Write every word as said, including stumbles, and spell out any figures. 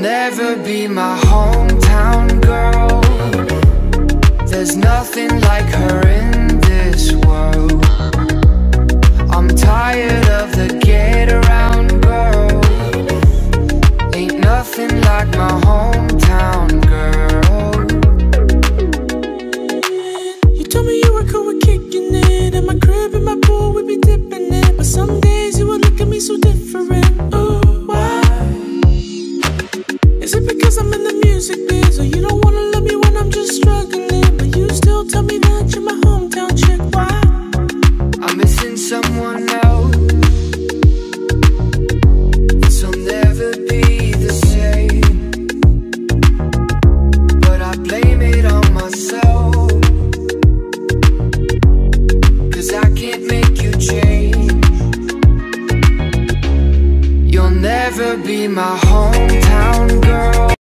never be my hometown girl. There's nothing like her in this world. I'm tired of the get around girl. Ain't nothing like my hometown girl. You told me you were cool with kicking it. At my crib and my pool, we be dipping it. But some days you would look at me so different. Ooh, why? Is it because I'm in the music biz? Or you don't wanna love me when I'm just struggling? But you still tell me that you're my hometown chick. Why? I'm missing someone else. This'll never be the same. But I blame it on myself, 'cause I can't make you change. You'll never be my hometown girl.